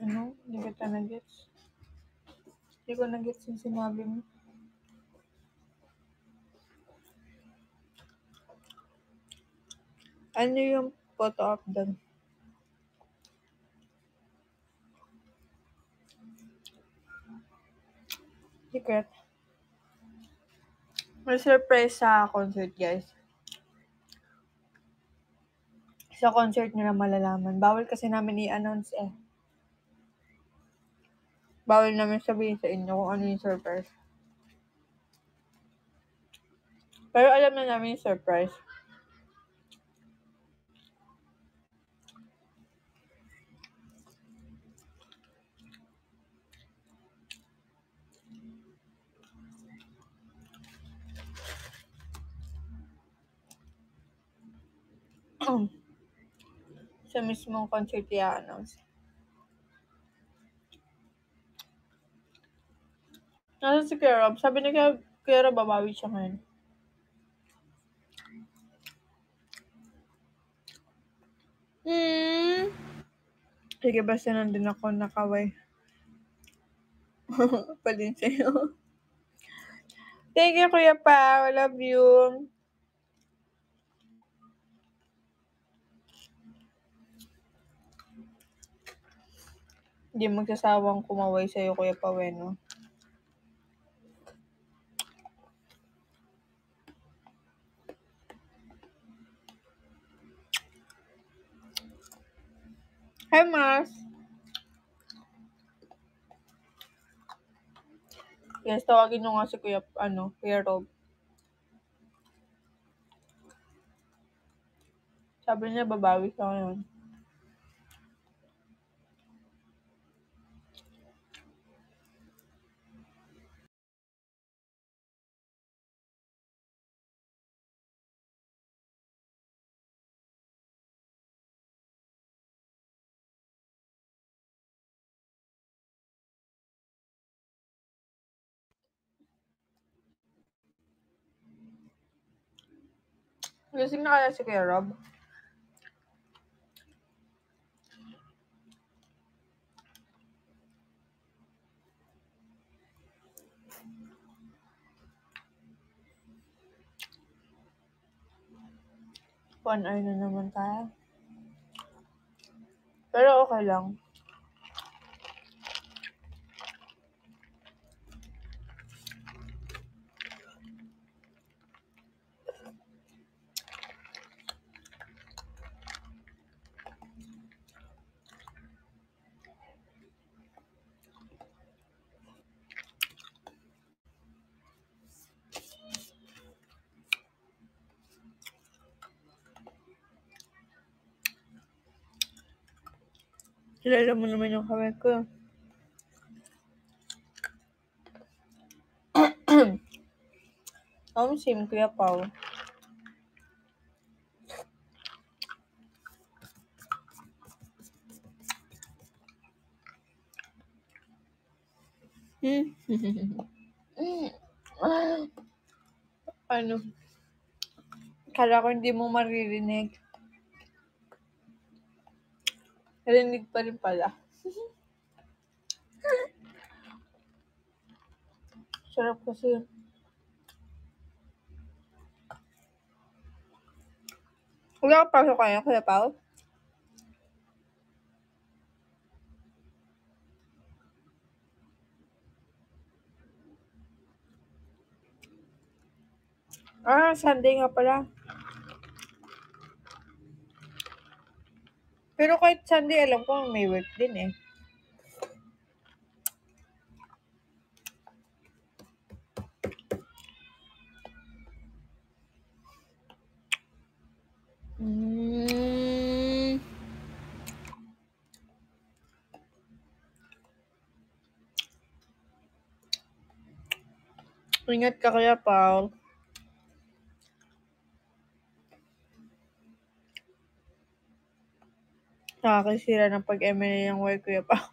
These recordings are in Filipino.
Ano? Hindi kita na-gets. Hindi ko na-gets yung sinabi mo. Ano yung photo op doon? Secret. May surprise sa concert, guys. Sa concert nyo na malalaman. Bawal kasi namin i-announce eh. Bawal namin sabihin sa inyo kung ano yung surprise. Pero alam na namin yung surprise. Sa mismong concert i-announce. Nasa si Kuya Rob. Sabi ni Kuya Rob, babawi siya ngayon. Sige, basta nandun ako nakaway. Pa din sa'yo. Thank you, Kuya Pa. I love you. Hindi magsasawang kumaway sa'yo, Kuya Paweno. Hi, Mas. Yes, tawagin nyo nga si Kuya Rob. Sabi niya, babawi siya ngayon. Gising na kaya si Kuya Rob? One hour na naman tayo. Pero okay lang. Kilala mo naman yung kaway ko. Same Kuya Pao. Ano? Kala ko hindi mo maririnig. Narinig pa rin pala. Sarap kasi. Wala ka pasok kaya, Kuya Pao? Sunday nga pala. Pero kahit Sunday, alam ko may work din eh. Ingat ka, Kuya Pao. Nakakasira ng pag-ML yung work, Kuya Pao.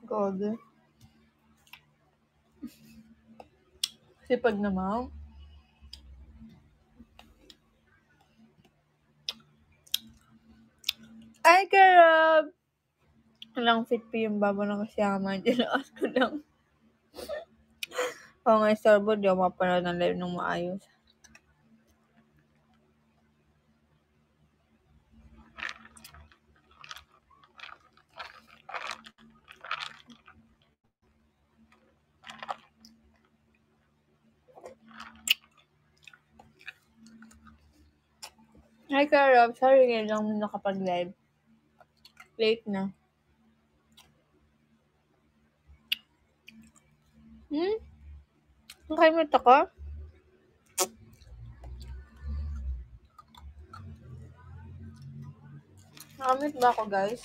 God. Sipag naman. Ay, karab! Walang fit pa yung babo ng kasama. Dinaas ko lang. Oo nga, istorbo. Di ako mapanood ng live ng maayos. Hi, Karab. Sorry ngayon lang nakapag-live. Late na. Nakalimut ako? Nakamute ba ako, guys?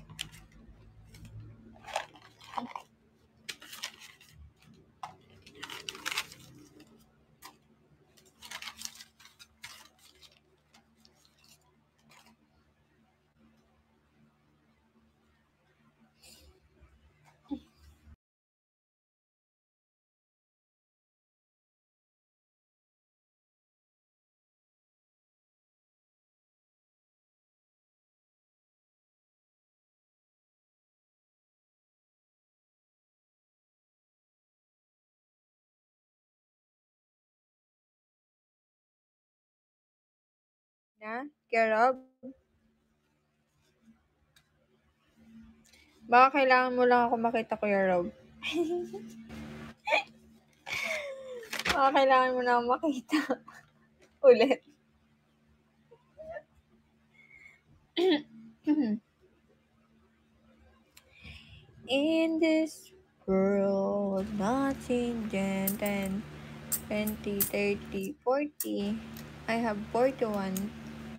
Na? Karab? Baka kailangan mo lang ako makita, Kuya Rob. Baka kailangan mo na ako makita. Ulit. In this world, nothing than 20, 30, 40. I have 41.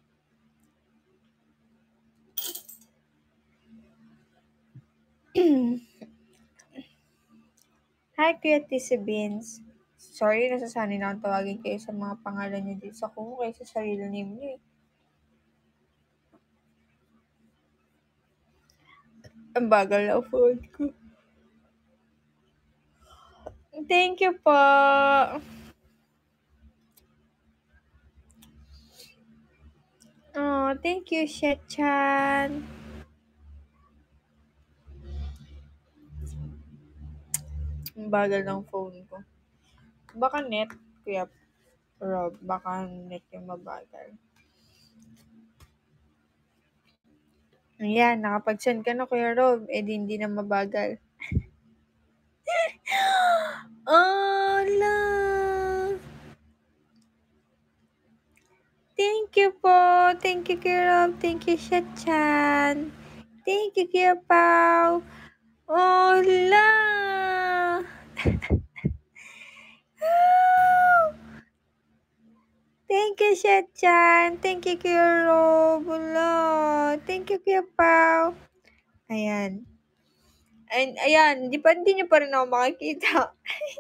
Hi, Kuya Tissy Beans. Sorry, nasasanay na akong tawagin kayo sa mga pangalan niyo dito sa kuko kaysa sa real name niyo. Ang bagal na phone ko. Thank you po. Oh, thank you, Shet-chan. Ang bagal ng phone ko. Baka net, Kuya Rob. Baka net yung mabagal. Ayan, nakapag-send ka na, Kuya Rob. Eh, hindi na mabagal. Ala! Thank you po. Thank you, Kuya Rob. Thank you, Shet-chan. Thank you, Kuya Pao. Ala! Thank you, Shet-chan. Thank you, Kuya Rob. Ala! Thank you, Kuya Pao. Ayan. Ayan, hindi niyo pa rin ako makikita.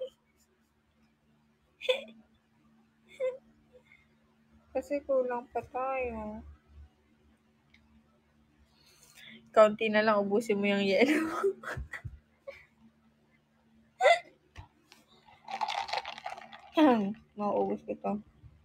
Kasi kulang pa tayo. Kaunti na lang, ubusin mo yung yellow. Mauubos ko to.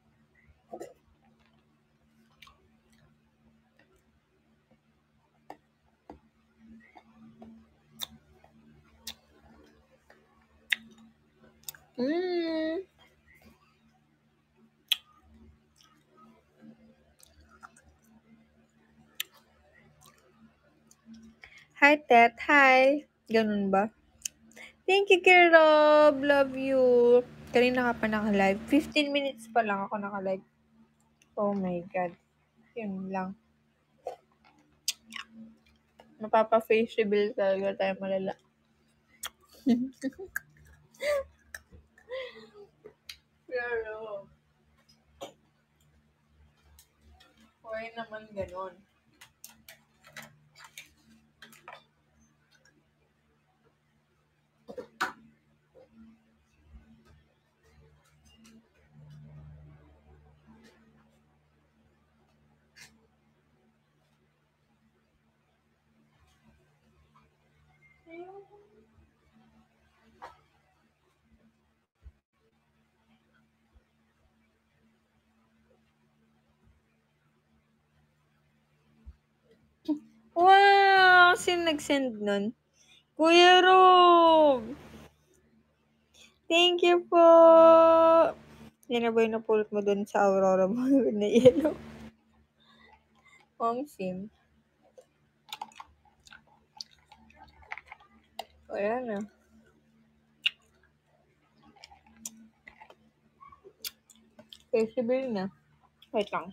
Hi, Tet. Hi. Ganun ba? Thank you, Kirob. Love you. Kanina ka pa naka-live. 15 minutes pa lang ako naka-live. Oh my God. Yun lang. Mapapa-face reveal talaga tayo malala. Pero, why naman ganon? kasi nag-send nun. Kuya Rob! Thank you po! Yan na ba yung napulot mo dun sa Aurora mo na yellow? Sim. Wala na. Festival na. Wait lang.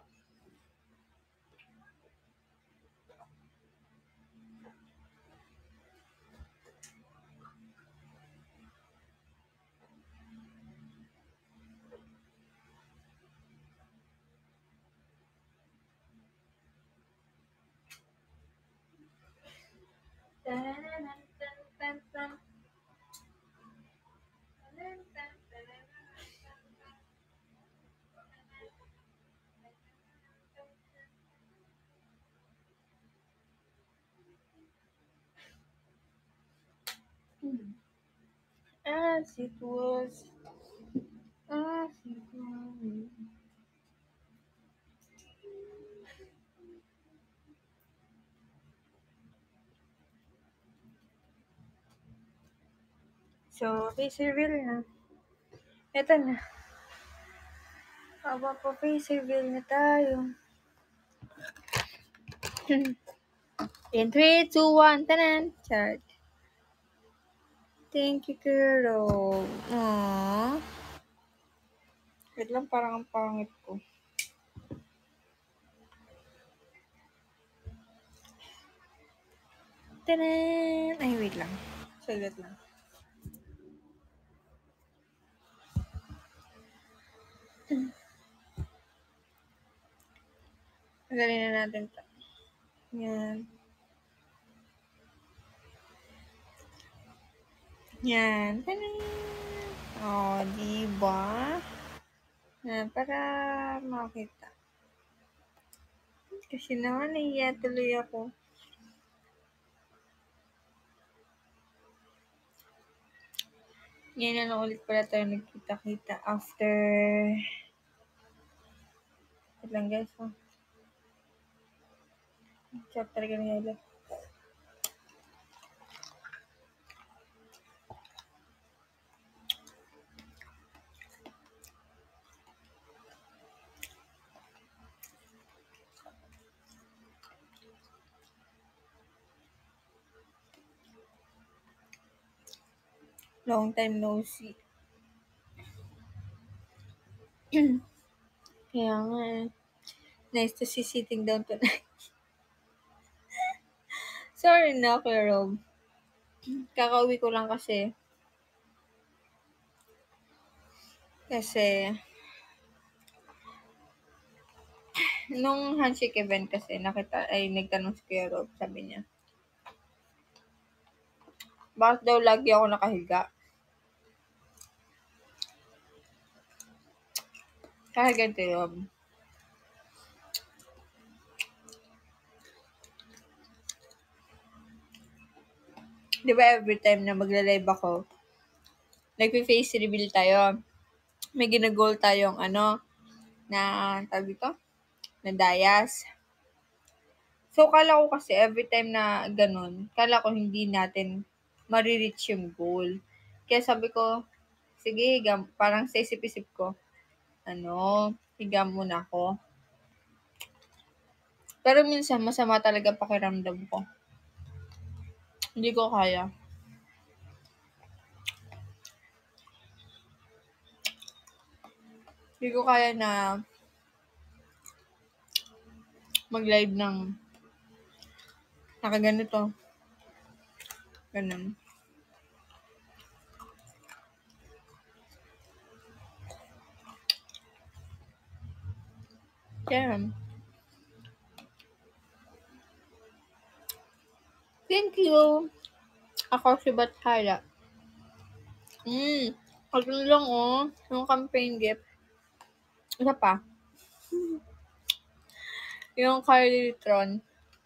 As it was. As it was. So, face reveal na. Ito na. Aba po, face reveal na tayo. In 3, 2, 1, tanan! Chart. Thank you, girl. Aww. Wait lang, parang ang pangit ko. Tanan! Ay, wait lang. Saglit lang. Magaling na natin ito. Yan. Yan. Tanan! Oh, diba? Yan, para makita. Kasi naman, nahiya tuloy ako. Ngayon na lang ulit pala tayo nagkita-kita after... Wait lang guys, ha? Chat talaga nila. Long time no see. Kaya nga eh. Nice to see sitting down tonight. Sorry na, Kuya Rob. Kakauwi ko lang kasi. Nung handshake event kasi, nagtanong si Kuya Rob, sabi niya. Bakit daw lagi ako nakahiga? Kaya ganito yun. Di ba every time na magla-live ako, nagpe-face reveal tayo. May ginagol tayong na, tawag ito? Na dayas. So, kala ko kasi every time na ganun, kala ko hindi natin marireach yung goal. Kaya sabi ko, sige, parang sa isip-isip ko, higa muna ako. Pero minsan, masama talaga pakiramdam ko. Hindi ko kaya. Hindi ko kaya na mag-live ng nakaganito. Ganun. Kaya, thank you. Ako si Bathala. Ano lang yung campaign gift. Isa pa. Yung Carlytron.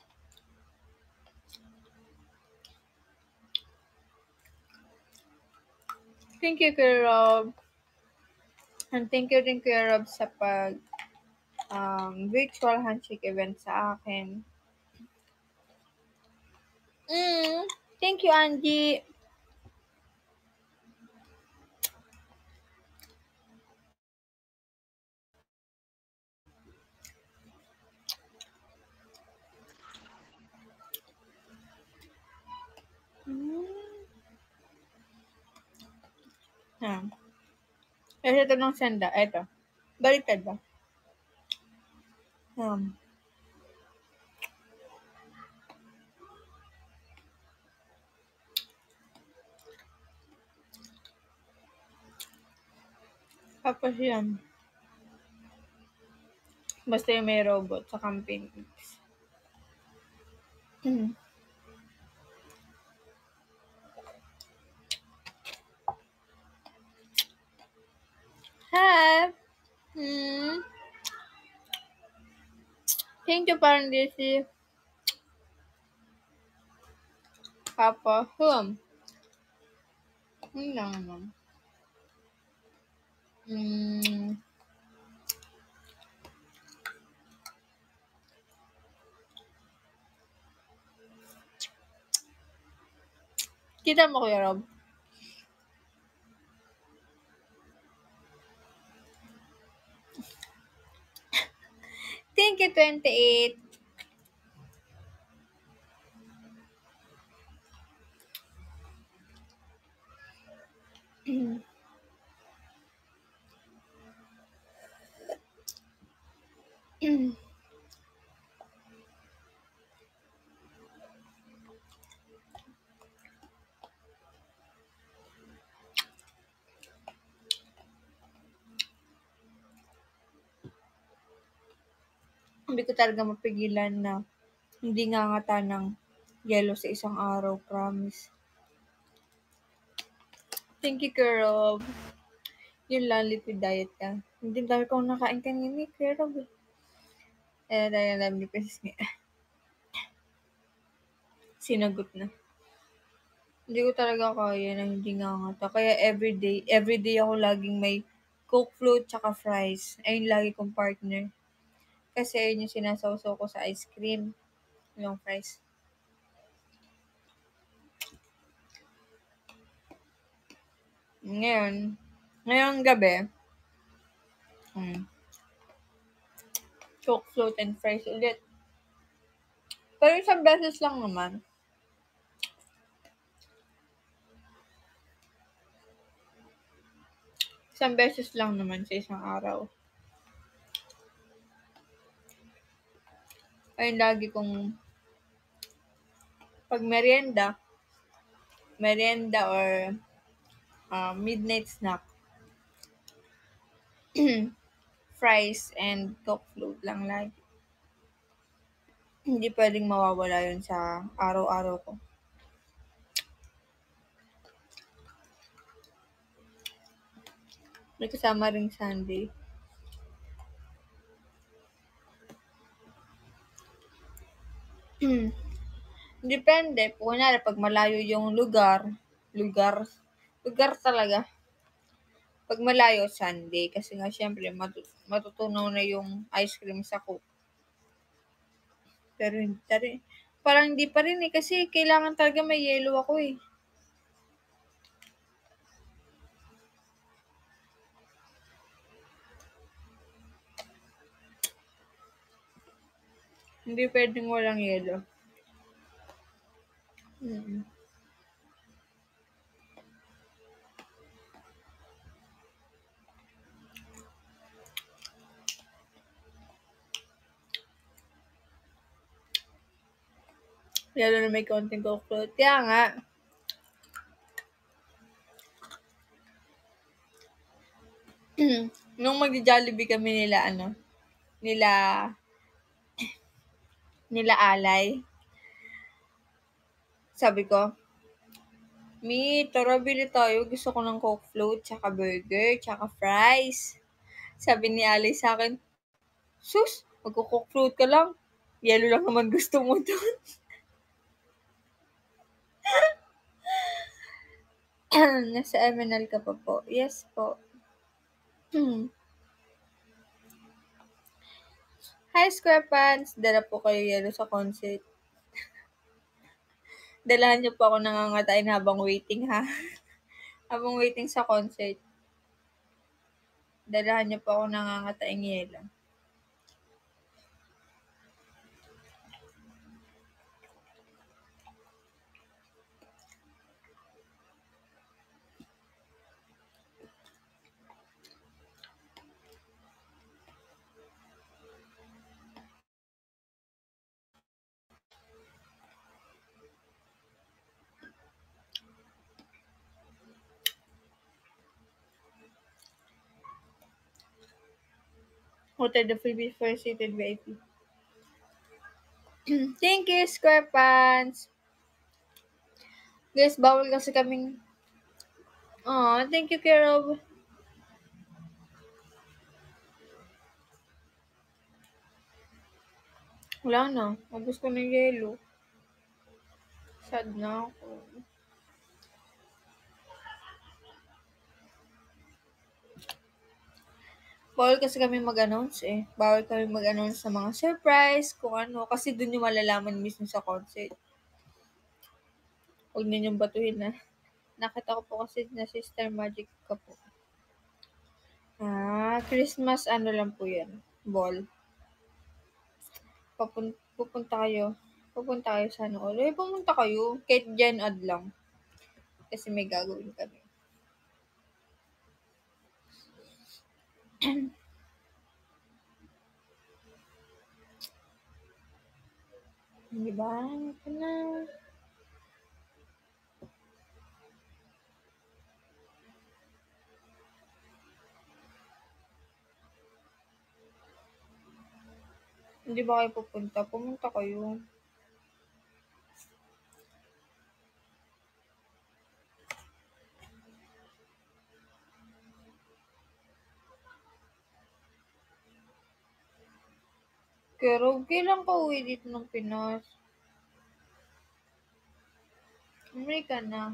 Thank you, Kuya Rob. And thank you din, Kuya Rob, sa virtual handshake event sa akin. Mm, thank you, Angie. Mm. Ah. Kasi ito nung senda. Ito. Baliktad ba? Um, tapos yan. Basta yung may robot sa campaign. Mm. Hi! Mm. Thank you, parang Daisy. Papa. Yun lang naman. Mm. Kita mo, Kuya Rob? Thank you, 28. Hindi ko talaga mapigilan na hindi ngangata ng yelo sa isang araw, promise. Thank you, Kuya Rob. Yun lang, liquid diet ka. Hindi dami kong nakain kanina, Kuya Rob. Dahil alam ni Pesis nga. Sinagot na. Hindi ko talaga kaya na hindi ngangata. Kaya everyday ako laging may Coke float tsaka fries. Ayun lagi kong partner. Kasi ayun yung sinasawsaw ko sa ice cream. Yung fries. Ngayong gabi, Coke float and fries ulit. Pero isang beses lang naman. Isang beses lang naman sa isang araw. Ayun lagi kong pag merienda or midnight snack, fries and Coke float lang lagi. Hindi pwedeng mawawala yun sa araw-araw ko. May kasama ring Sunday. Depende. Kunyari, pag malayo yung lugar talaga. Pag malayo, Sunday. Kasi nga, syempre, matutunaw na yung ice cream sa Coke. Pero hindi pa rin. Parang hindi pa rin eh. Kasi kailangan talaga may yellow ako eh. Hindi pwedeng walang yellow. Mm. Lalo na may konting Coke float. Kaya nga, nung mag-Jollibee kami nila nila Alay, sabi ko, "Mi, tara bili tayo. Gusto ko ng Coke float, tsaka burger, tsaka fries." Sabi ni Alay sa akin, "Sus, magko-Coke float ka lang. Yellow lang naman gusto mo dun." Nasa MNL ka pa po. Yes po. Hi, Square Pants. Dala po kayo yellow sa concert. Dalahan niyo po ako nangangatain habang waiting, ha? Habang waiting sa concert. Dalahan niyo po ako nangangataing yelo. Hotel the freebie for seated VIP. Thank you, Square Pants. Guys, bawal kasi kaming... thank you, Kero. Wala na. Ubus ko ng yelo. Sad na ako. Bawal kasi kami mag-announce eh. Bawal kami mag-announce sa mga surprise, kung ano. Kasi dun yung malalaman mismo sa concert. Huwag ninyong batuhin na. Nakita ko po kasi na Sister Magic ka po. Christmas ano lang po yan. Ball. Pupunta kayo. Pupunta kayo sa ano. Pumunta kayo. Kahit dyan ad lang. Kasi may gagawin kami. Di ba? Ito na. Hindi ba kayo pupunta? Pumunta kayo. Pero kailan ka uwi dito ng Pinas? Umuwi ka na.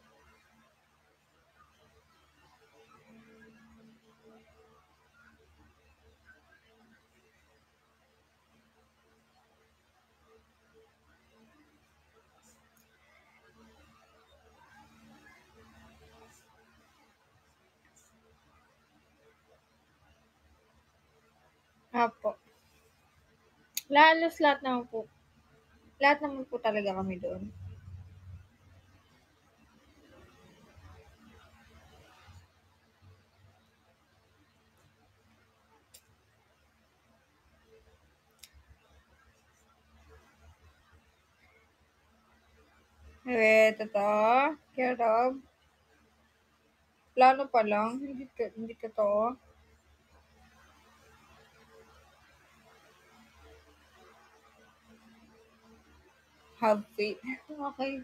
Apo. Lalos lahat naman po. Lahat naman po talaga kami doon. Totoo? Kaya Rob? Plano pa lang? Hindi totoo? Have faith. Okay.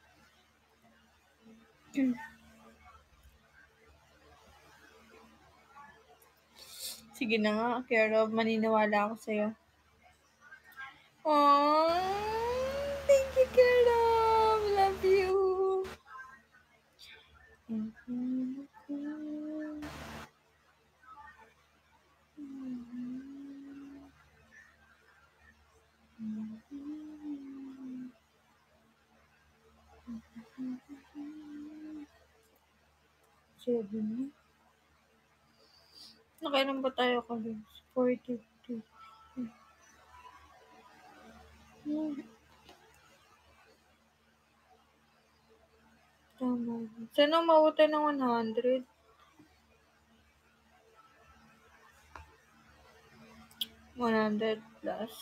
Sige na nga, Kaya Rob, maniniwala ako sa'yo. Thank you, Kaya Rob. Love you. Seven. Nakailan ba tayo kami? 42. Tama. Sana umabot ng 100. 100 plus.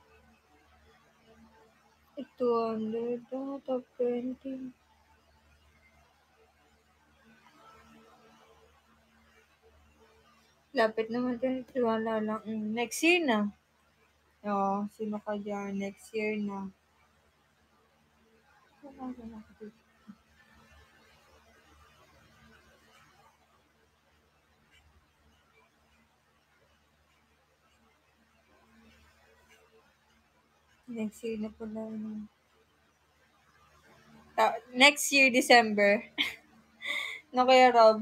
200. Top 20. Lapit naman din. Tiwala lang. Next year na. Oo, sino ka dyan? Next year na. Next year na pala. Next year, December. No, Kuya Rob?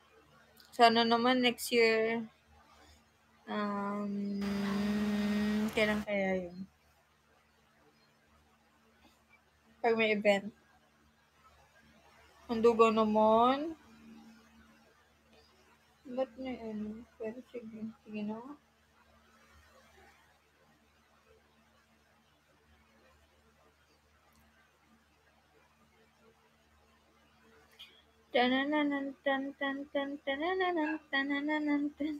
Sana naman next year, Kailan kaya yun? Pag may event. Ang dugo naman. Ba't may ano? Pero sige. Sige na. Tanananan tan tan tan tanananan tanananan tan.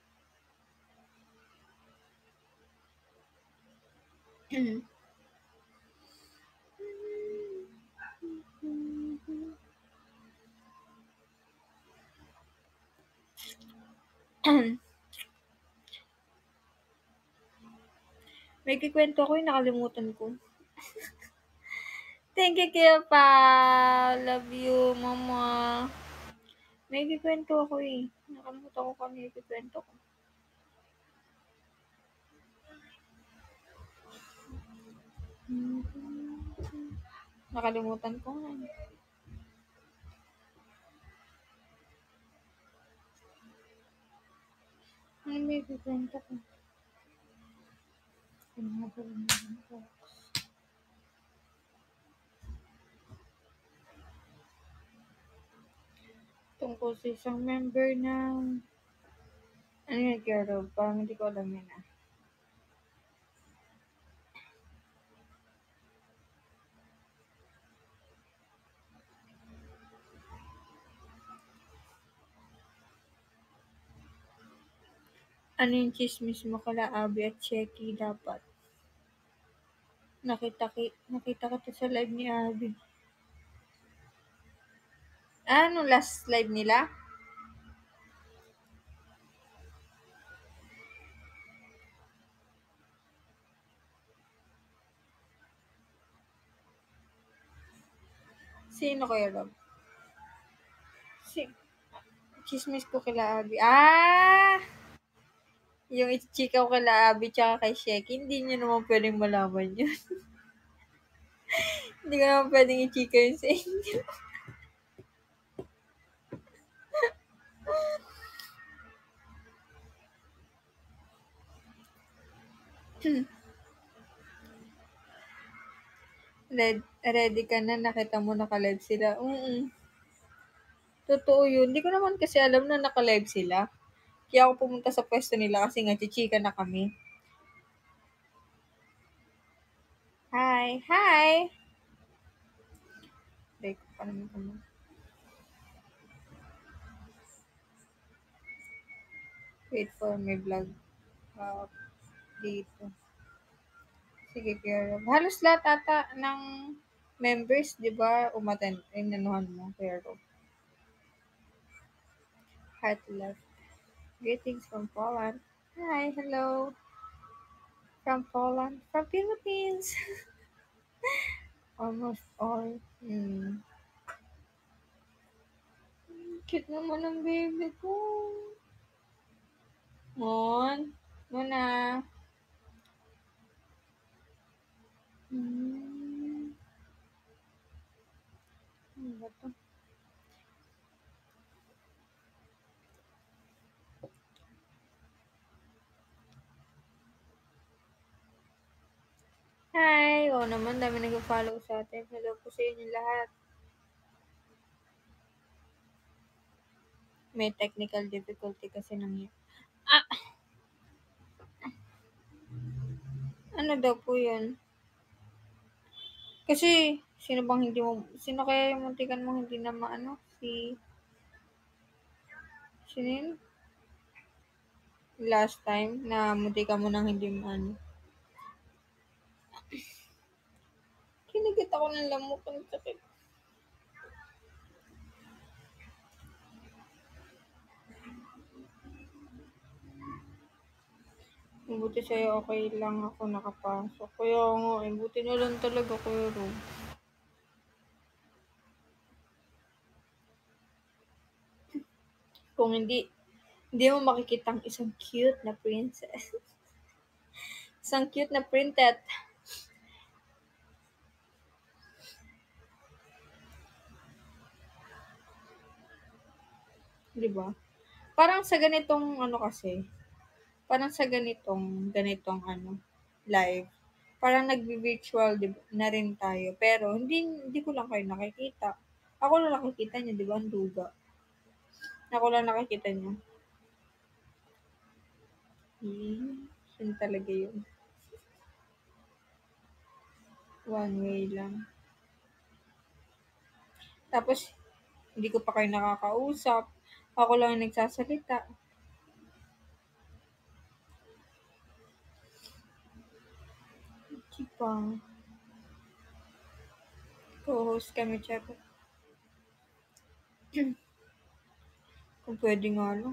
May kikwento ako yung nakalimutan ko. Thank you, Kuya Pa. Love you, Mama. May kikwento ako eh. Nakalimutan ko kung ano yung kikwento ko. Nakalimutan ko nga. Ano may kikwento ko? Tungkol sa isang member ng ano yun, Kero? Parang hindi ko alam yun ah. Ano yung chismis mo kala Abby at Checky dapat? Nakita kita sa live ni Abby. Ano last live nila? Sino kayo, Rob? Chismis ko kila Abby. Yung ichika ko kila Abby tsaka kay Sheky, hindi nyo naman pwedeng malaman yun. Hindi ko naman pwedeng ichika yun sa inyo. Ready ka na, nakita mo naka-live sila. Totoo yun. Hindi ko naman kasi alam na naka-live sila. Kaya ako pumunta sa pwesto nila kasi nga chichika na kami. Hi! Hi! Break pa naman kami. Wait for my vlog. Dito. Sige, Kero. Halos lahat ata ng members, di ba, umattend. Inanuhan mo, Kero. Heart left. Greetings from Poland. Hi, hello. From Poland. From Philippines. Almost all. Cute naman ang baby ko. Muna. Ano ba to? Hi! Oo naman, dami nag-follow sa atin. Hello po sa inyo lahat. May technical difficulty kasi nangyari. Ano daw po yun? Kasi, sino kaya yung muntikan mo hindi na maano? Sino yun? Last time na muntikan mo nang hindi maano. Kinigit ako ng lamok ng sakit. Buti sa'yo okay lang ako nakapasok. Kaya nga, buti na lang talaga Kuya Rob. Kung hindi mo makikita ang isang cute na princess. Isang cute na printet. Di ba? Parang sa ganitong ano kasi, parang sa ganitong ano, live. Parang nagvi-virtual na rin tayo, pero hindi ko lang kayo nakikita. Ako lang nakikita niyo, 'di ba, ang duga. Ako lang nakikita niyo. Yun talaga yun. One way lang. Tapos, hindi ko pa kayo nakakausap. Ako lang ang nagsasalita. Di ba? Co-host kami, tsaka. Kung pwede nga lang.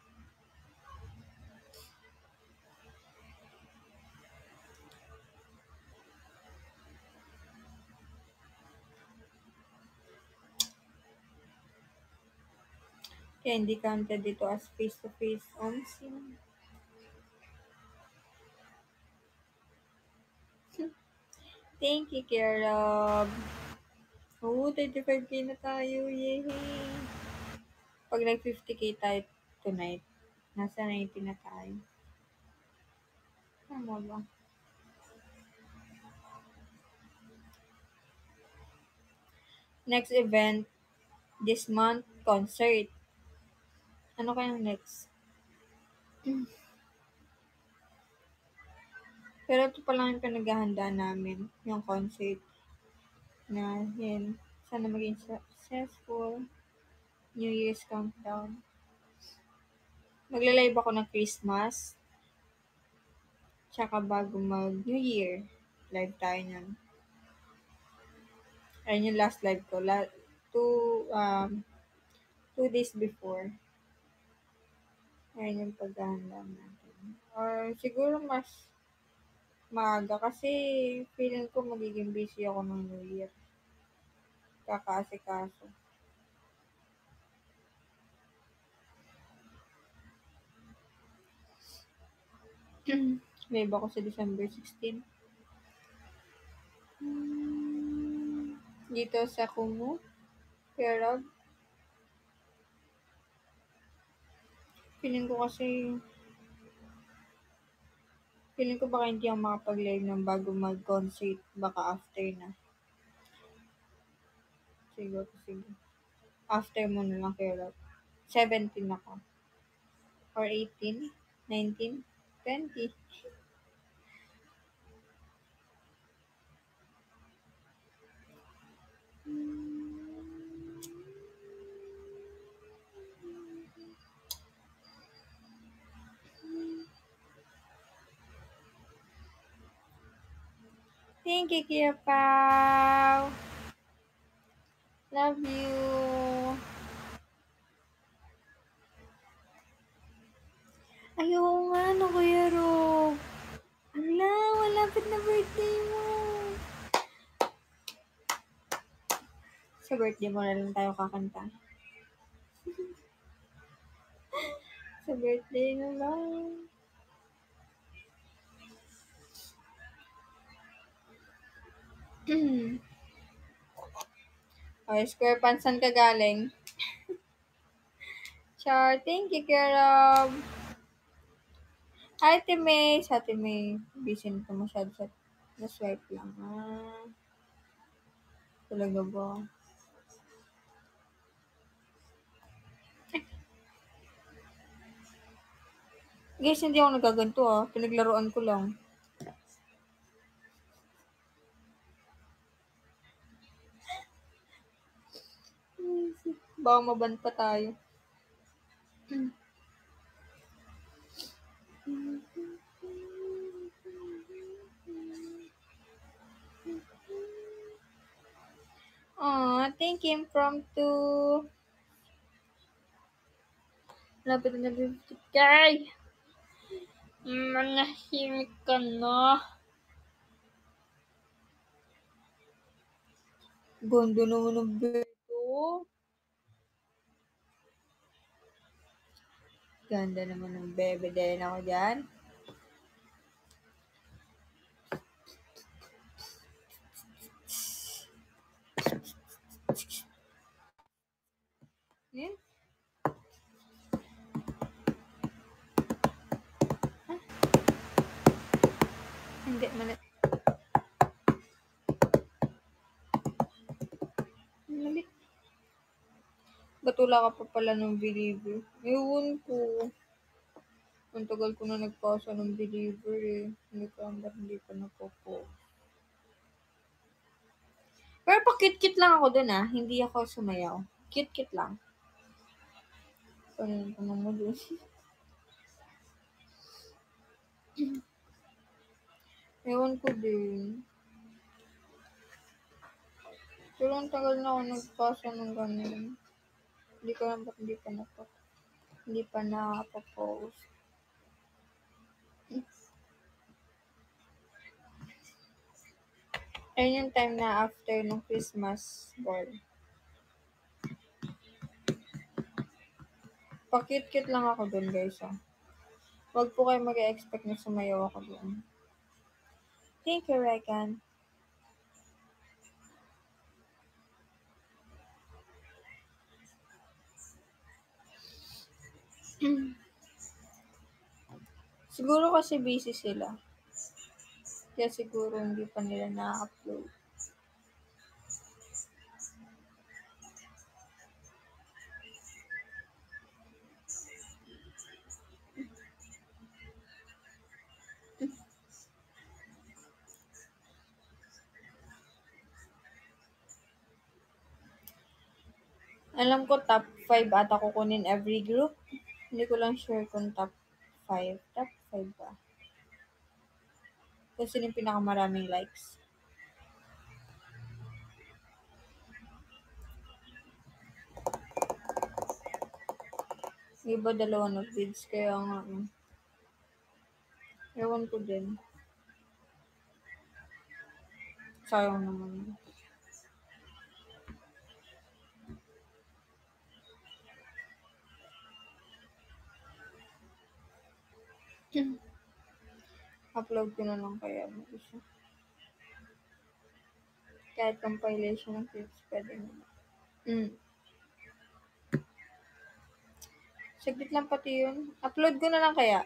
Kaya hindi counted dito as face-to-face on scene. Thank you, Kerab. Oo, 35K na tayo. Yay! Pag nag 50K tayo tonight, nasa 90 na tayo. Tama ba? Next event, this month, concert. Ano kayang next? Pero ito pa lang yung pinaghahandaan namin, yung concert. Na, yun, sana maging successful. New Year's countdown. Magla-live ako ng Christmas. Tsaka bago mag New Year, live tayo niyan. Ayun yung last live ko. Two, 2 days before. Ayun yung paghahanda natin. Or siguro mas maaga kasi feeling ko magiging busy ako ng New Year. Kakaasikaso. Live ako sa December 16. Dito sa Kumu. Pero, feeling ko baka hindi ako makapag-live ng bago mag-concert. Baka after na. Sige. After mo na lang, pero 17 ako. Or 18, 19, 20. Thank you, Kia Pao. Love you. Ayaw nga, no, Kuya Rob. Ala, malapit na birthday mo. Sa birthday mo na lang tayo kakanta. Sa birthday na lang. Okay, Square Pants, saan ka galing? Char, thank you, Kerab. Hi, Ate May. Sa Ate May, busy na ito masyado sa na-swipe lang. Talaga ba? Guys, hindi ako nagaganto Pinaglaruan ko lang. Baka maban pa tayo. Thank you, Impromptu. Lapit na 50K. Manahimik ka na. Ganda naman ng beto. Ganda naman ng bebe din ako dyan. Yan. Hindi, mali. Mali. Ba't wala ka pa pala ng believer? Ewan ko. Ang tagal ko na nagpasa ng believer eh. Hindi ko napopo. Pero pa-cute-cute lang ako dun ah. Hindi ako sumayaw. Cute-cute lang. Ano mo dun? Ewan ko din. Pero ang tagal na ako nagpasa ng ganun. Hindi ko alam ba't hindi pa nakapost. Ayun yung time na after ng Christmas ball. Pa-cute-cute lang ako dun guys ah. Huwag po kayo mag-expect na sumayaw ako dun. Thank you, Regan. Siguro kasi busy sila. Kaya siguro hindi pa nila na-upload. Alam ko top 5 ata kukunin every group. Hindi ko lang sure kung top 5. Top 5 ba? Kung sino yung pinakamaraming likes. Iba dalawa na feeds kaya nga. Ewan ko din. Sayang naman. Upload ko na lang kaya mag-isa. Kahit compilation ng clips, pwede naman. Saglit lang pati yun. Upload ko na lang kaya.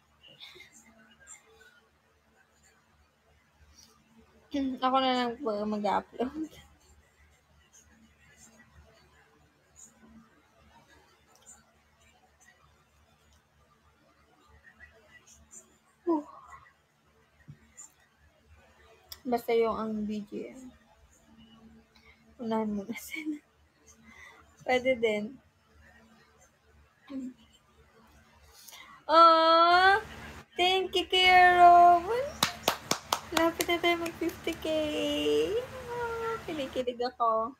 Ako na lang mag-upload. Basta yung ang BGM. Unahan mo na sila. Pwede din. Thank you, Kero. Lapit na tayo mag 50k. Kinikilig ako.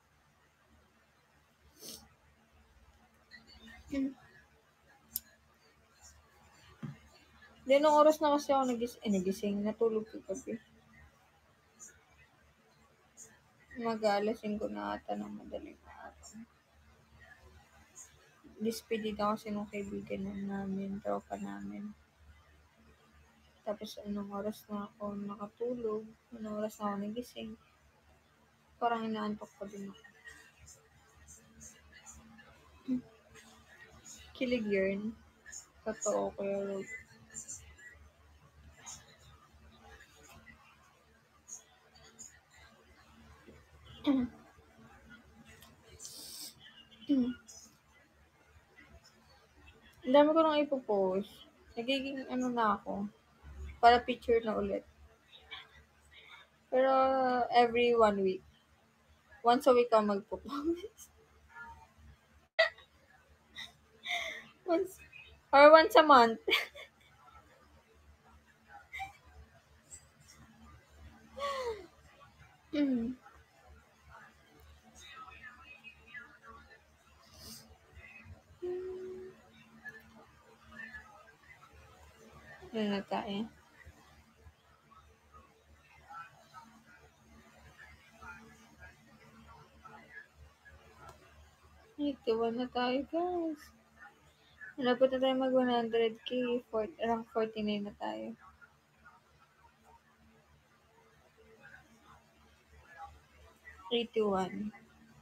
Di, nung oras na kasi ako nagising. Natulog ko kasi. Mag-aalasin ko na ata ng madaling araw. Despedida kasi nung kaibigan namin, tropa namin. Tapos anong oras na ako nakatulog, anong oras na ako nagising. Parang inaantok ko din ako. Kilig yun. Totoo kaya Rob. Ang dami ko nang ipopost. Nagiging ano na ako. Para picture na ulit. Pero every 1 week. Once a week ako magpo-post. Once a month. Ano na tayo? Ay, tuwan na tayo guys. Malapit na tayo mag 100k. Around 49 na tayo. 81.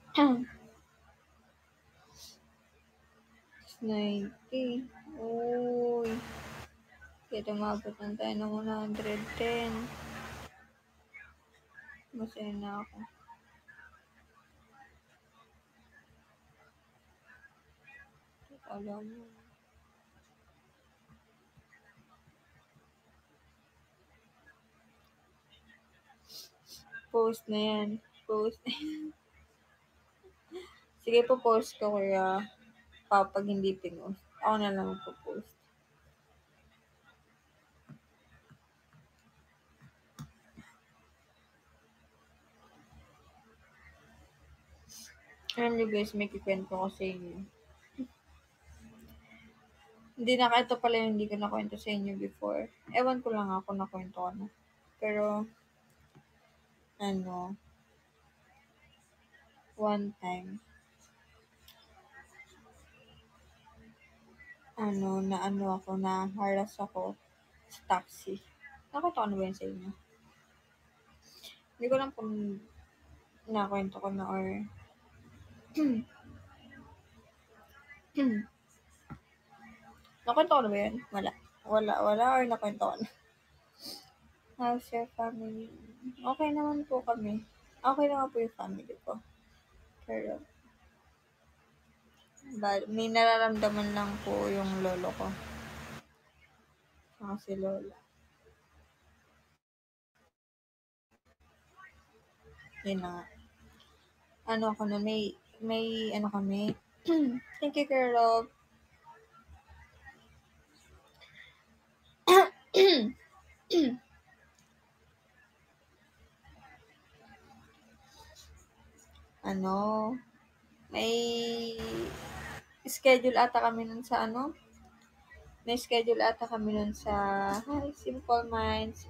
90. Uy. Kaya tumabot na tayo ng 110. Masaya na ako. Alam mo. Post na yan. Post. Sige po, post ko kaya pag hindi pinost. Ako na lang po-post. Alam niyo guys, may kikwento ko sa inyo. Hindi na, ito pala yung hindi ko nakwento sa inyo before. Ewan ko lang ako nakwento ko na. Pero, one time, na-harass ako sa taxi. Nakwento ko na ba yun sa inyo? Hindi ko lang kung nakwento ko na or nakwento ko na ba yun? Wala or nakwento ko na. How's your family? Okay naman po kami. Okay naman po yung family ko. Pero, may nararamdaman lang po yung lolo ko. Saka si lola. Yun na nga. May kami. Thank you, girl. May schedule ata kami nun sa May schedule ata kami nun sa Hi, Simple Minds.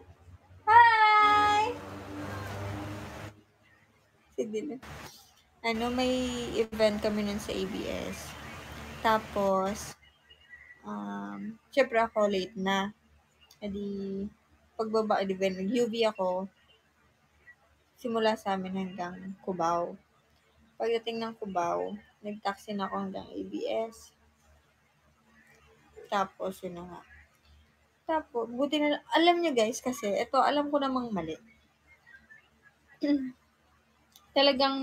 Hi! Si Dylan. May event kami nun sa ABS. Tapos, syempre ako late na. Edi, pagbaba, nag-UV ako, simula sa amin hanggang Cubao. Pagdating ng Cubao, nag-taxi na ako hanggang ABS. Tapos, yun na nga. Tapos, buti na, alam nyo guys, kasi, ito, alam ko namang mali. Talagang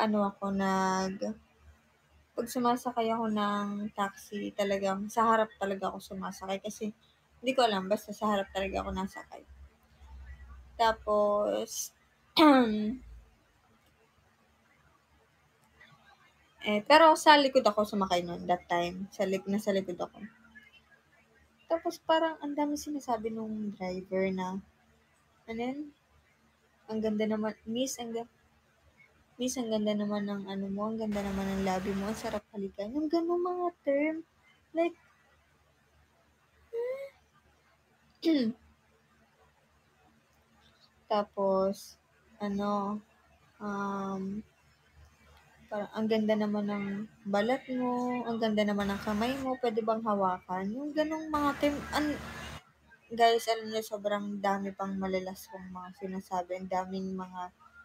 pag sumasakay ako ng taxi, talagang sa harap talaga ako sumasakay kasi hindi ko alam, basta sa harap talaga ako nasakay. Tapos, pero sa likod ako sumakay noon that time. Nasa likod ako. Tapos parang ang dami sinasabi nung driver na, ang ganda naman, Miss, ang ganda naman ng ang ganda naman ng labi mo, ang sarap halikan. Yung ganung mga term, like, tapos, parang ang ganda naman ng balat mo, ang ganda naman ng kamay mo, pwede bang hawakan? Yung ganung mga term, guys, alam niyo, sobrang dami pang malalaswang mga sinasabi, ang daming mga,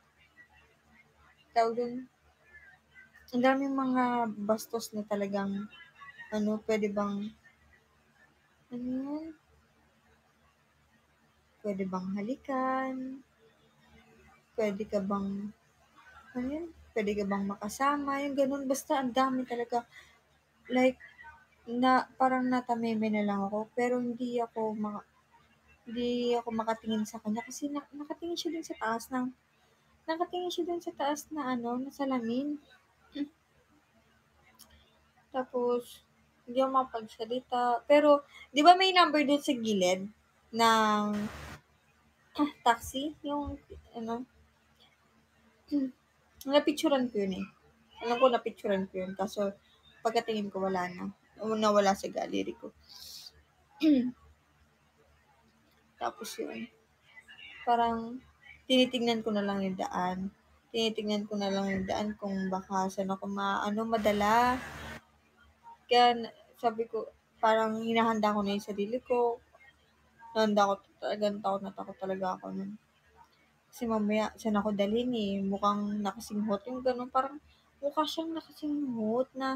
ang daming mga bastos na talagang, pwede bang, pwede bang halikan, pwede ka bang makasama, yung ganun, basta ang dami talaga, like, parang natameme na lang ako, pero hindi ako makatingin sa kanya kasi nakatingin siya dun sa taas na na salamin. Tapos, hindi ako mapagsalita. Pero, di ba may number dun sa gilid ng taxi? Yung, napicturan ko yun eh. Alam ko napicturan ko yun. Kaso, pagkatingin ko wala na. Nawala sa gallery ko. Tapos yun. Parang, tinitingnan ko na lang yung daan. Kung baka saan ako madala. Kaya, sabi ko, parang hinahanda ko na yung sarili ko. Takot talaga ako nun. Kasi mamaya, saan ako dalhin eh. Mukhang nakasinghot yung gano'n. Parang, mukha siyang nakasinghot na,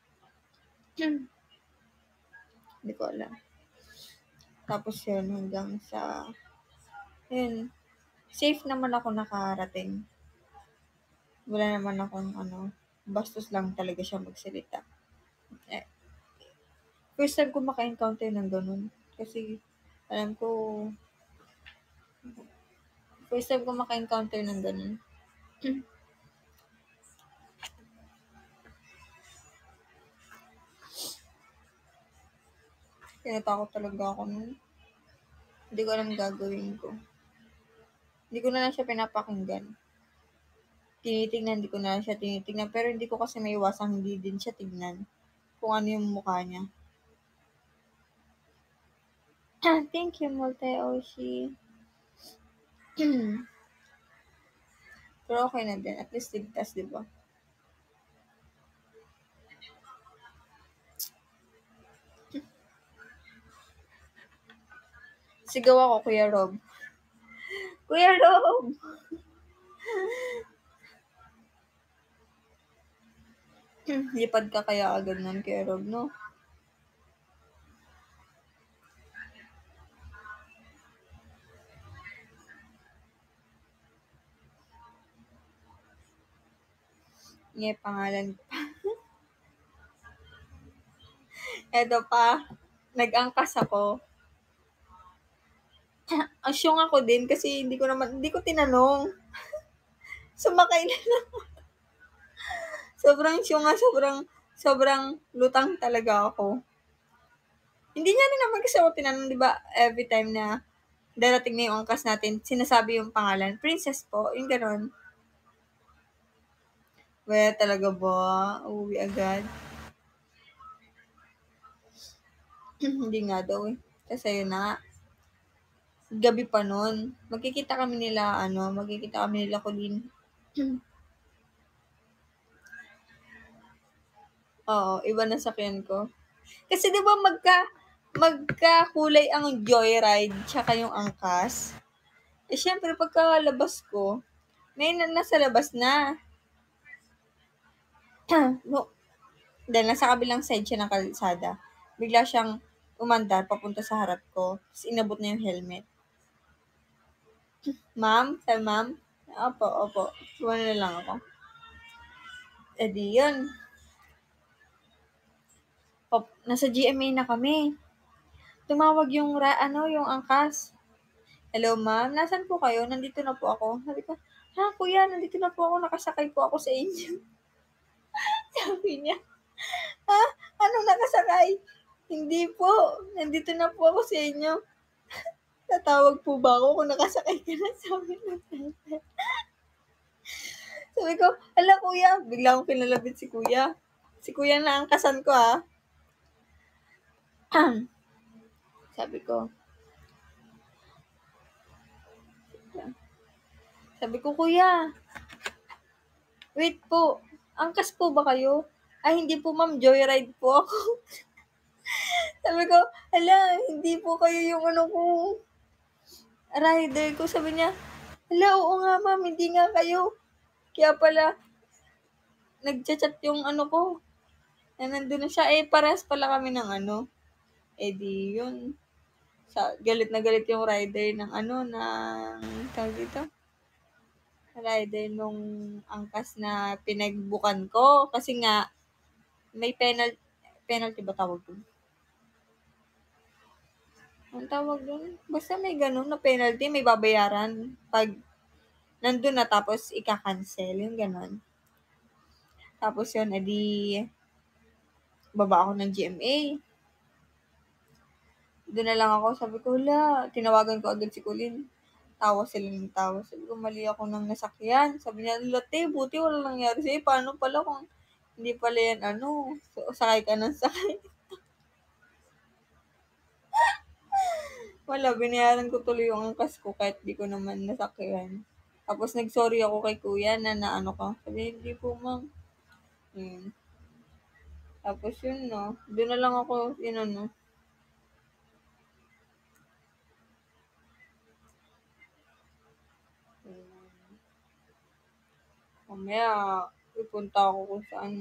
hindi ko alam. Tapos yun, hanggang sa, safe naman ako nakarating. Wala naman akong bastos lang talaga siya magsalita. Eh, first time ko maka-encounter ng ganun. Kasi, alam ko, first time ko maka-encounter ng ganun. Tinatakot talaga ako nun. Hindi ko alam gagawin ko. Hindi ko na lang siya pinapakinggan. Tinitingnan, di ko na lang siya tinitingnan. Pero hindi ko kasi maiwasang hindi din siya tignan. Kung ano yung mukha niya. Thank you, Multi-Oshi. Pero okay na din. At least ligtas, di ba? Sigaw ako, Kuya Rob. Kuya Rob! Lipad ka kaya agad nun, Kuya Rob, no? Nga pangalan ko. Eto pa, nag-angkas ako. Asyong ako din kasi hindi ko tinanong. Sumakay na lang. Sobrang syunga, sobrang lutang talaga ako. Hindi niya rin naman kasi ako tinanong, di ba, every time na darating na yung angkas natin, sinasabi yung pangalan, Princess po, yung ganon. Wala talaga ba? Uuwi agad? Hindi nga daw eh. Kasi yun na nga. Gabi pa nun. Magkikita kami nila Colleen. Oo, iba na sakyan ko. Kasi di ba magkakulay ang joyride tsaka yung angkas? Eh, syempre, pagkalabas ko, may nasa labas na. No, dahil nasa kabilang side siya ng kalsada. Bigla siyang umandar papunta sa harap ko. Tapos inabot na yung helmet. Ma'am? Sabi, ma'am? Opo. Tuwan na lang ako. Eh di yun. Nasa GMA na kami. Tumawag yung angkas. Hello, ma'am? Nasaan po kayo? Nandito na po ako. Sabi ko, ha, kuya, nandito na po ako. Nakasakay po ako sa inyo. Sabi niya, ha? Anong nakasakay? Hindi po. Nandito na po ako sa inyo. Tatawag po ba ako kung nakasakay ka na? Sabi ng driver. Sabi ko, ala kuya. Bigla akong kinalabit si kuya. Si kuya na ang kasan ko Sabi ko, kuya, wait po. Angkas po ba kayo? Ay, hindi po ma'am. Joyride po ako. Sabi ko, hala, hindi po kayo yung rider ko. Sabi niya, hala, oo nga ma'am, hindi nga kayo. Kaya pala, nagchat-chat yung ko. Na nandun na siya. Eh, parehas pala kami ng Eh, di yun. Galit na galit yung rider ng tawag dito? Rider nung angkas na pinagbukan ko. Kasi nga, may penalty ba tawag dun? Ang tawag dun? Basta may ganun na penalty, may babayaran pag nandun na tapos ika-cancel, yung ganun. Tapos yun, edi baba ako ng GMA. Doon na lang ako, sabi ko, tinawagan ko agad si Colleen. Tawa sila ng tawa. Sabi ko, mali ako ng nasakyan. Sabi niya, late, buti wala nangyari sa'yo. Paano pala kung hindi pala yan, sakay ka ng sakay. Wala, binayaran ko tuloy yung angkas ko kahit di ko naman nasakyan. Tapos nag-sorry ako kay kuya na ka. Sabi, hindi po ma'am. Tapos yun, no. Doon na lang ako, mamaya, ipunta ako kung saan.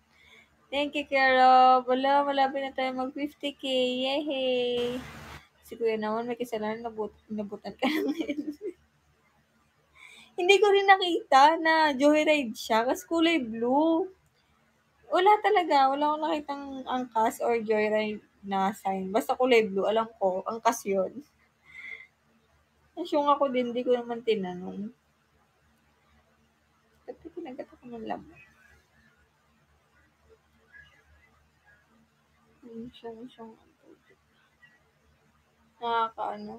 Thank you, Kara. Malapit na tayo mag 50K. Yay! Si kuya naman may kasalanan, inabutan ka lang ngayon. Hindi ko rin nakita na joyride siya kasi kulay blue. Wala talaga, wala akong nakitang angkas or joyride na sign. Basta kulay blue, alam ko, angkas yun. Nasyong ako din, di ko naman tinanong. Ba't kinagat ako ng lamok? Siyang. Nakakaano.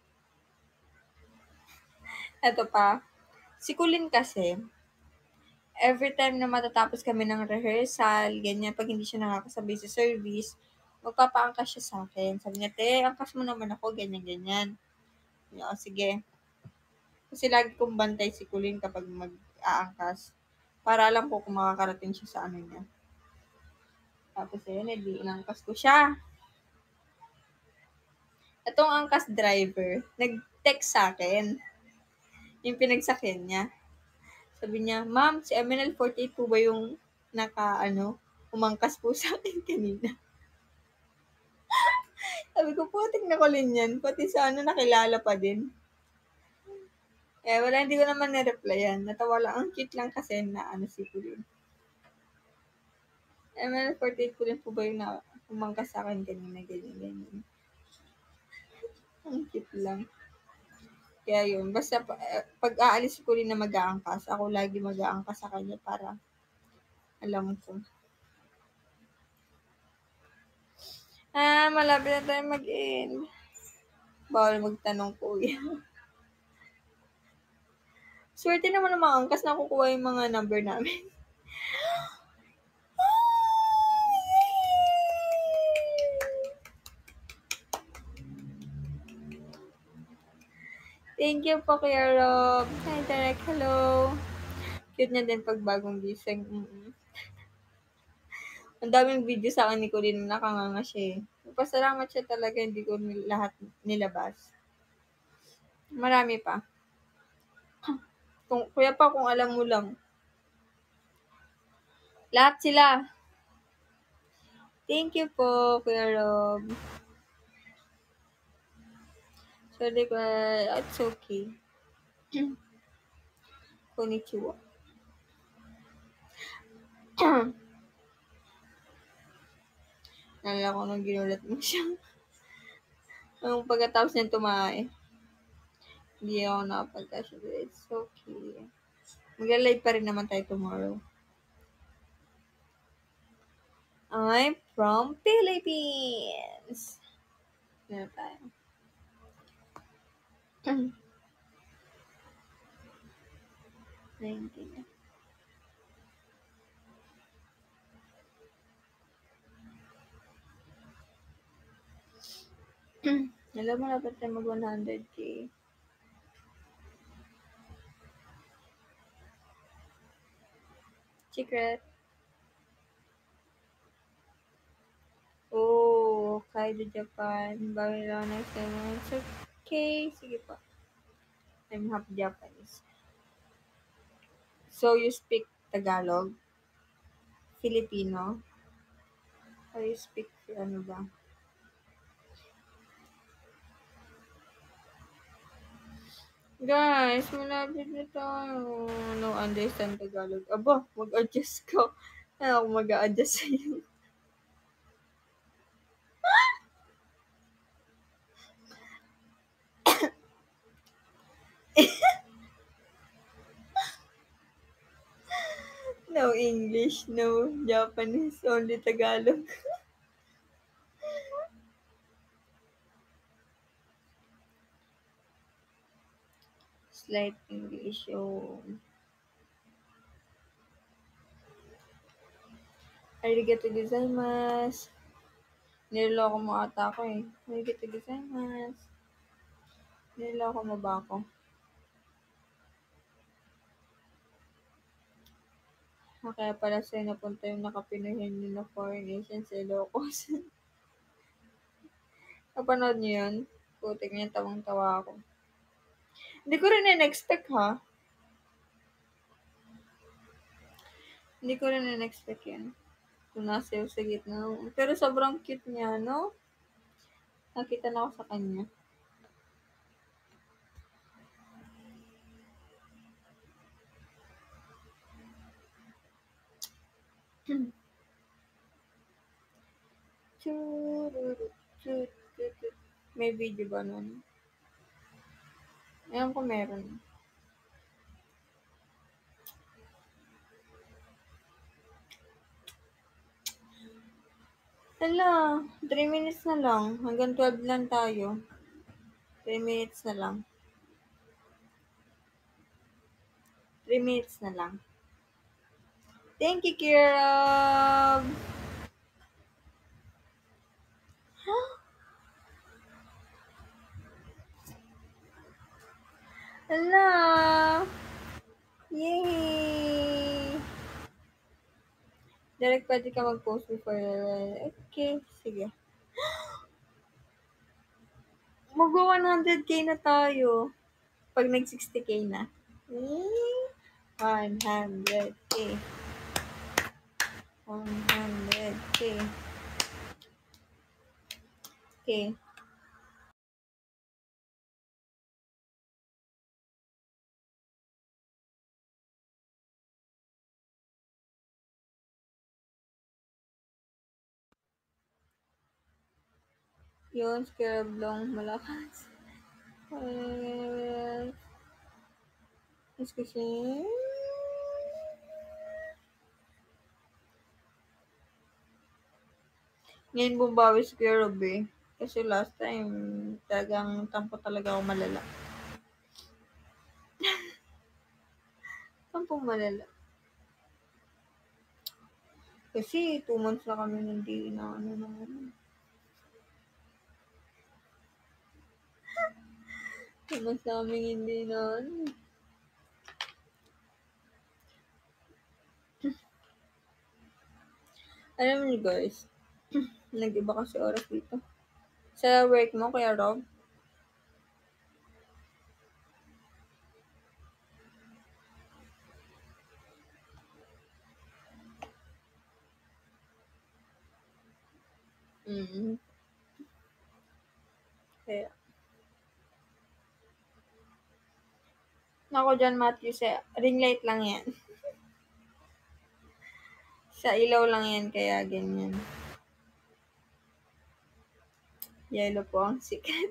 Eto pa, si Kulin kasi, every time na matatapos kami ng rehearsal, ganyan, pag hindi siya nakakasabay sa service, magpapaangkas siya sa akin. Sabi niya, te, angkas mo naman ako, ganyan. Sabi niya, "O, sige." Kasi lagi kong bantay si Kulin kapag mag-aangkas. Para alam ko kung makakarating siya sa ano niya. Tapos ayun, edi inangkas ko siya. Itong angkas driver, nag-text sa akin. Yung pinagsakyan niya. Sabi niya, "Ma'am, si MNL48 po ba yung umangkas po sa akin kanina?" Sabi ko, putik na Kulin yan. Pati sa nakilala pa din. Wala, hindi ko naman na-replyan. Natawa lang. Ang cute lang kasi na si Kulin. MNL48 Kulin po ba yung umangkas sa akin kanina, ganyan. Ang cute lang. Kaya yun, basta pag aalis ko rin na mag-aangkas, ako lagi mag-aangkas sa kanya para alam ko. Malapit na tayo mag-end. Bawal magtanong, kuya. Swerte naman ng mga angkas na kukuha yung mga number namin. Thank you po, Kuya Rob. Hi, Derek. Hello. Cute niya din pag bagong gising. Ang daming video sa akin ni Colin na nakanganga siya eh. Pasalamat siya talaga, hindi ko lahat nilabas. Marami pa. Kuya pa, kung alam mo lang. Lahat sila. Thank you po, Kuya Rob. Sorry, Kuya. It's okay. Konnichiwa. Nalala ko nung ginulat mo siya. Nung pagkatapos niya tumae. Hindi ako nakapagkasya. It's okay. Mag-live pa rin naman tayo tomorrow. I'm from Philippines. Ano tayo? Nineteen. Alam mo, dapat tayo mag 100K. Secret. Oh, Kaido Japan. Bawi lang next time. It's okay. Sige pa. I'm half Japanese. So, you speak Tagalog? Filipino? Or you speak, ano ba? Guys, malapit na tayo. No, understand Tagalog. Aba, mag-adjust ko. Ano ako mag-a-adjust sa'yo? No English, no Japanese, only Tagalog. Slight English, oh. Arigato gozaimasu. Niloloko mo ata ako eh. Arigato gozaimasu. Niloloko mo ba ako? Kaya pala sa'yo napunta yung nakapinuhin nyo na foreign Asian sa Ilocos. Napanood nyo yun? Putik niya, tawang-tawa ako. Hindi ko rin in-expect ha. Hindi ko rin in-expect yan. Kung nasa sa gitna. Pero sobrang cute niya, no? Nakita na ako sa kanya. May video ba nun? Ewan ko meron. Hala, 3 minutes na lang. Hanggang 12 lang tayo. 3 minutes na lang. 3 minutes na lang. Thank you, Kira. Hala. Yay! Direct pwede ka mag-post before. Okay, sige. Mag 100k na tayo. Pag nag 60k na. 100k. 100k. Okay. Yun, Scareblong, malakas. Kasi, ngayon bumabawi si Kuya Rob eh. Kasi last time, talagang tampo talaga ako malala. Tampo malala. Kasi 2 months na kami hindi na ano naman. 2 months na kami hindi na ano. Alam niyo guys, nag-iba kasi oras dito. Sa work mo, Kuya Rob? Mm. Kaya, nako dyan, Matthew, sa ring light lang yan. Sa ilaw lang yan, kaya ganyan. Yellow po ang sikat.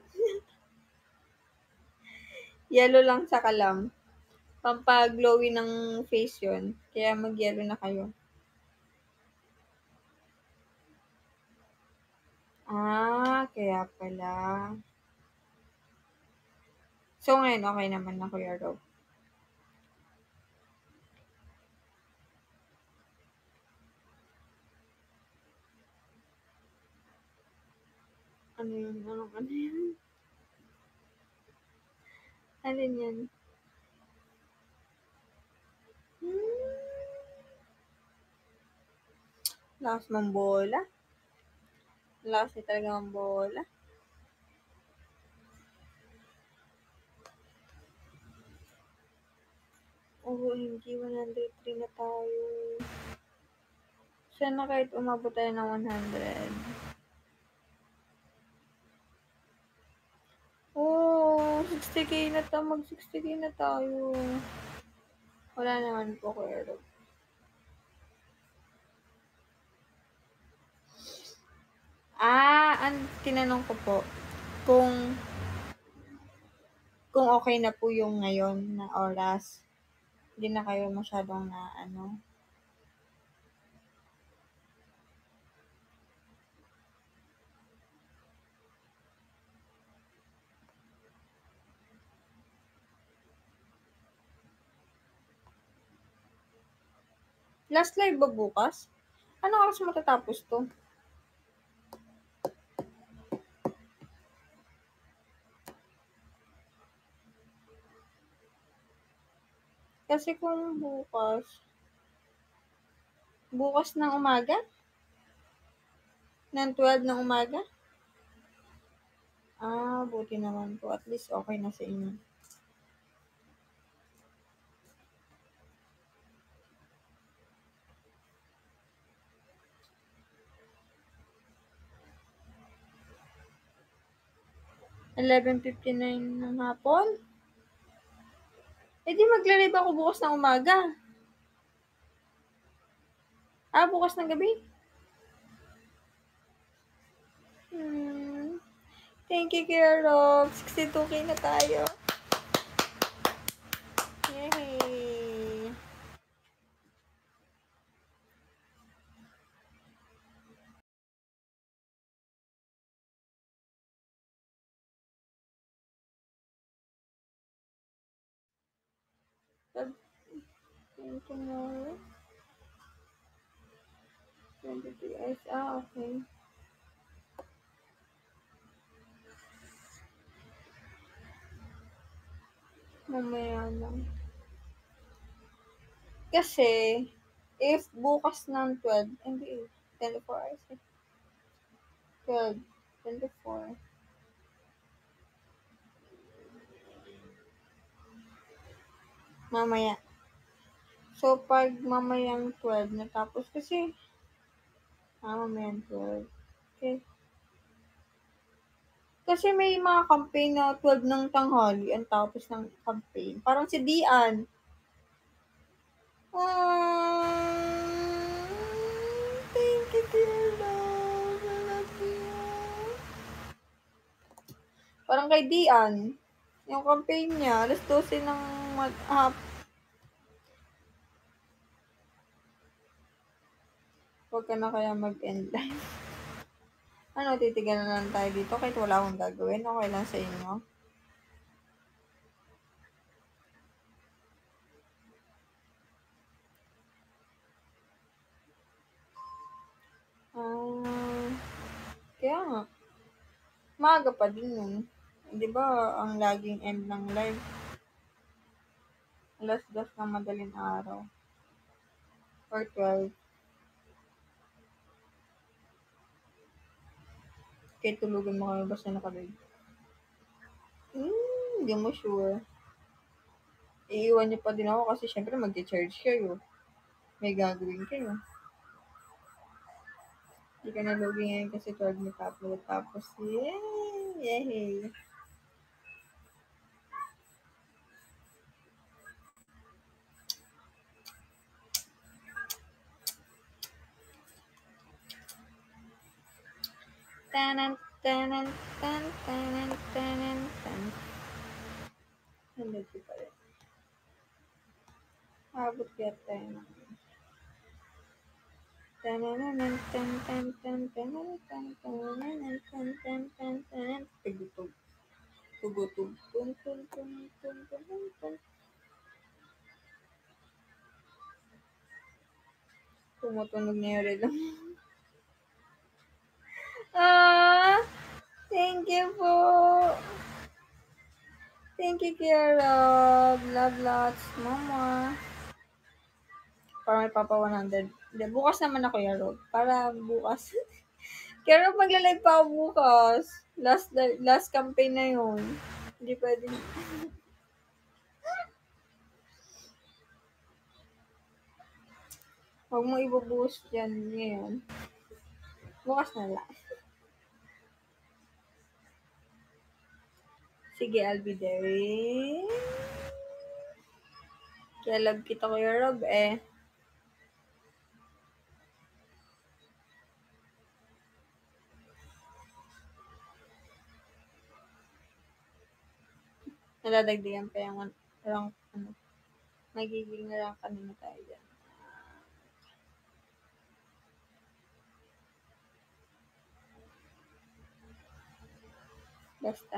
Yellow lang sa kalam. Pampag-glowy ng face yun. Kaya mag-yellow na kayo. Kaya pala. So, ngayon, okay naman na, Kuya Rob. Ano yun? Ano yun? Alin yan? Lakas mong bola. Lakas niya talaga ang bola. Oo, hindi. 103 na tayo. Sana kahit umabot tayo ng 100. Oo, 60k na tayo. Mag 60k na tayo. Wala naman po, Kuya Rob. Ang tinanong ko po, kung okay na po yung ngayon na oras. Hindi na kayo masyadong na ano. Last live ba bukas? Ano oras matatapos to? Kasi kung bukas ng umaga? Ng 12 ng umaga? Buti naman po. At least okay na sa inyo. 11:59 ng hapon? Eh, di magla-live ako bukas ng umaga. Bukas ng gabi? Thank you, Kuya Rob. 62K na tayo. Yay! Tomorrow? 23 hours. Okay. Mamaya lang. Kasi, if bukas ng 12, hindi 24 hours. 12, 24. Mamaya. So, pag mamayang 12 natapos kasi, mamayang 12. Okay. Kasi may mga campaign na 12 ng tanghali ang tapos ng campaign. Parang si Dian. Thank you, dear love. I love you. Parang kay Dian. Yung campaign niya, alas 12 ng Huwag ka na kaya mag-end live. Ano, titigan na lang tayo dito kahit wala akong gagawin. Okay lang sa inyo. Kaya nga. Maaga pa din yun. Di ba, ang laging end ng live, alas 2 ng madaling araw. Or 12. Kaya tulugan mo kami basta nakalive. Hindi mo sure. Iiwan niyo pa din ako kasi syempre mag-charge kayo. May gagawin kayo. Hindi ka na lugi ngayon kasi 12 ni upload. Tapos, yay! Yay! Tanan, tanan, tan, tanan, tanan, tan. Nandito pa rin. Abot kaya tayo ng Tanananan, tan, tan, tan, tanan, tan, tanananan, tan, tan, tan, tanan. Tugutog. Tugutog. Tun, tun, tun, tun, tun, tun, tun. Tumutunog na yung relo. Thank you po. Thank you, Kuya Rob. Love lots. Mama. Para may papa 100. Hindi, bukas naman ako, Kuya Rob. Para bukas. Kuya Rob, magla-live pa ako bukas. Last campaign na yun. Hindi pwede. Huwag mo i-boost yan ngayon. Bukas na lang. Sige, I'll be there. Kaya love kita, Kuya Rob eh. Nadadagdagan pa yung rank, magiging rank na tayo dyan. Basta.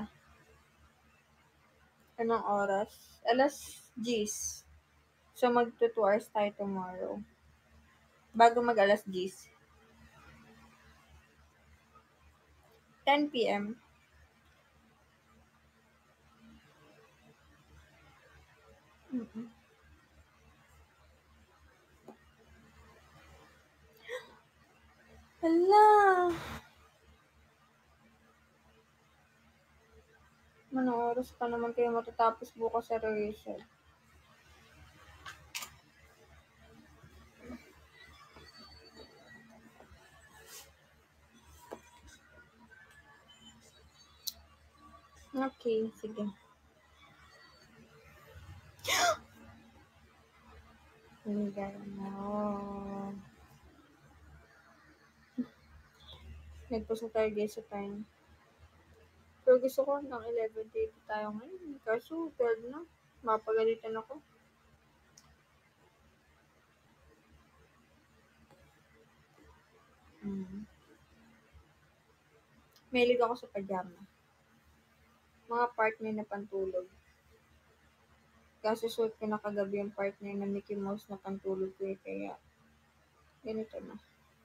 Anong oras? Alas 10. So, mag-2 hours tayo tomorrow. Bago mag-alas 10. 10 p.m. Hala! Anong oras pa naman kayo matatapos bukas sa rehearsal? Okay, sige. Hingay na. Nagpasa tayo guys sa time. Pero gusto ko hanggang 11:30 tayo ngayon. Kaso 12 na. Mapagalitan ako. Mahilig ako sa pajama. Mga partner na pantulog. Kaso suot ko na kagabi yung partner na Mickey Mouse na pantulog ko eh. Kaya ganito na.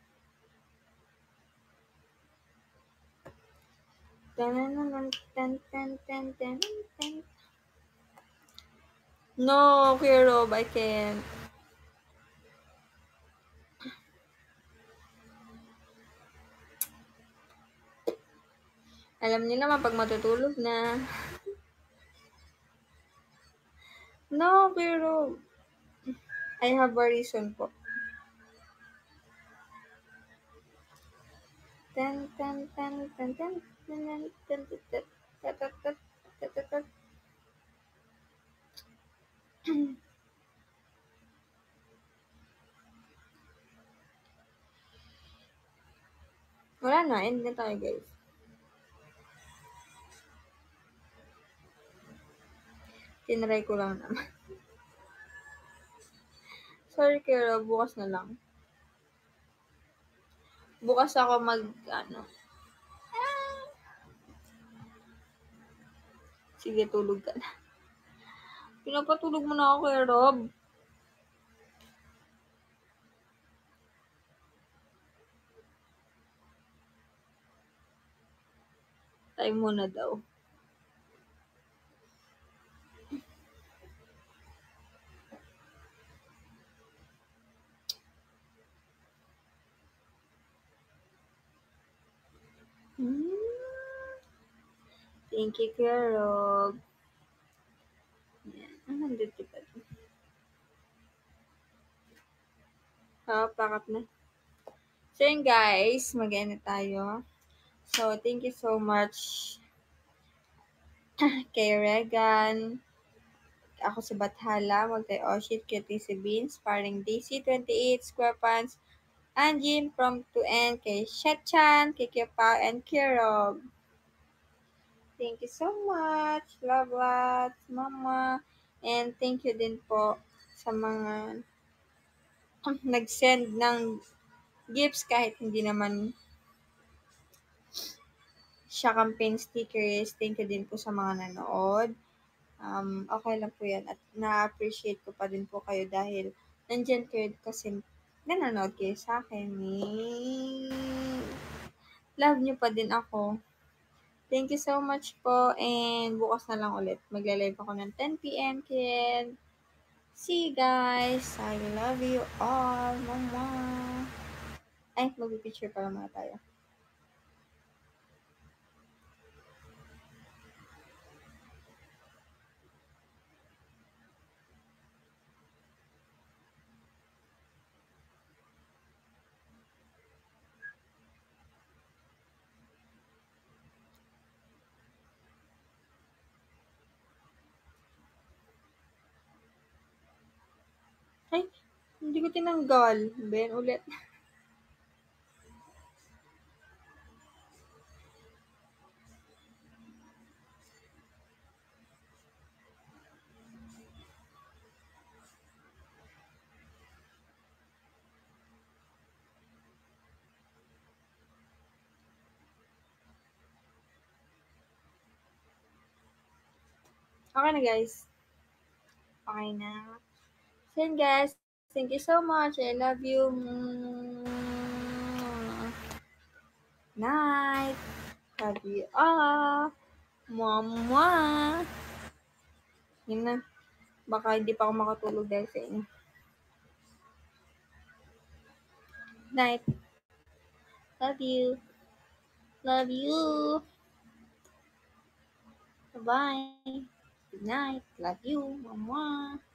No, Kuya Rob, I can't. Alam niyo naman pag matutulog na. No, Kuya Rob. I have a reason po. Wala na, end na tayo guys. Tinry ko lang naman. Sorry Kuya Rob, bukas na lang. Bukas ako Sige, tulog ka na. Pinapatulog mo na ako, Kuya Rob. Time mo na daw. Thank you, Kuya Rob. Yan. Nandito pa rin. Pakap na. So yun guys, mag-end na tayo. So, thank you so much kay Regan. Ako si Bathala, Magtay Oshit, QT si Beans, Paring DC28, Square Pants, Anjin from 2N, kay Shetchan, kay Kipao, and Kirog. Thank you so much. Love lots, Mama. And thank you din po sa mga nag-send ng gifts kahit hindi naman siya campaign stickers. Thank you din po sa mga nanood. Okay lang po yan. At na-appreciate ko pa din po kayo dahil nandyan kayo kasi nanonood kayo sa akin. Love niyo pa din ako. Thank you so much po and bukas na lang ulit. Magla-live ako ng 10 p.m. Kaya see you guys. I love you all. Mama. Ay, mag-picture pala muna tayo. Ay, hindi ko tinanggal. Ben, ulit. Okay na guys. Okay na. So yun guys, thank you so much. I love you. Night. Love you all. Mama. Yun na. Baka hindi pa ako makatulog dahil sa inyo. Night. Love you. Love you. Bye-bye. Good night. Love you. Mama.